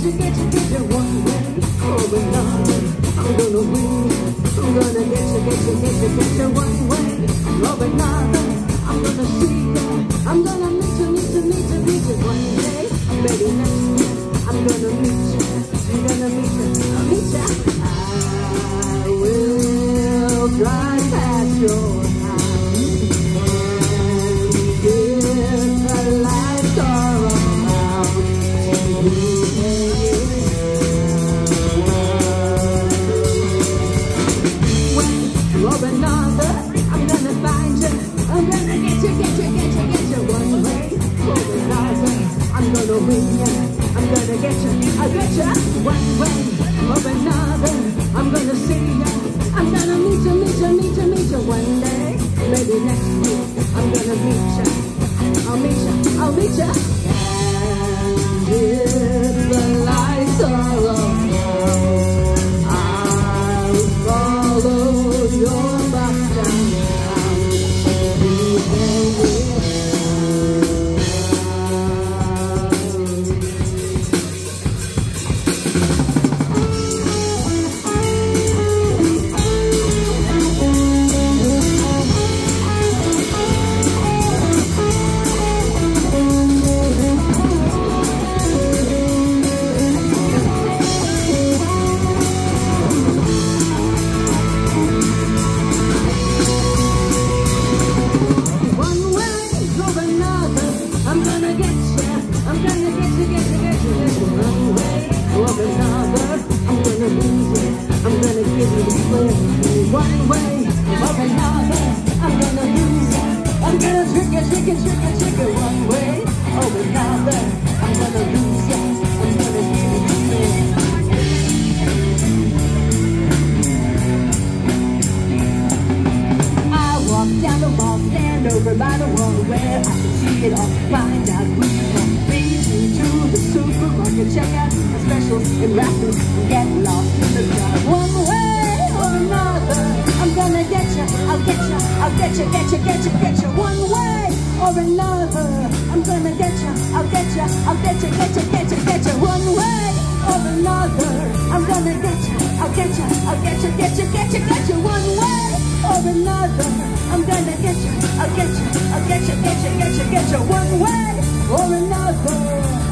you one way or another. I'm gonna win. I'm gonna get you one way or another. I'm gonna see you. I'm gonna meet you one day. Maybe next year I'm gonna meet you. I'm gonna meet you. I'll meet you. I will drive past your house and give a light all around. Or another, I'm gonna find you. I'm gonna get you one way or another. I'm gonna win you. I'm gonna get you. I'll get you one way or another. I'm gonna see you. I'm gonna meet you one day. Maybe next week I'm gonna meet you. I'll meet you. And if the lights are on, I'll follow your back down. One way or another, I'm gonna lose you. I'm gonna trick you one way or another. I'm gonna lose you. I'm gonna give you the thing. I walk down the mall, stand over by the wall where I can see it all. Find out who's wrong. Lead me to the supermarket, check out the specials and raffles and get lost in the crowd. One way or another, I'm gonna get you. I'll get you one way or another. I'm gonna get you. I'll get you one way or another. I'm gonna get you. I'll get you one way or another. I'm gonna get you. I'll get you one way or another.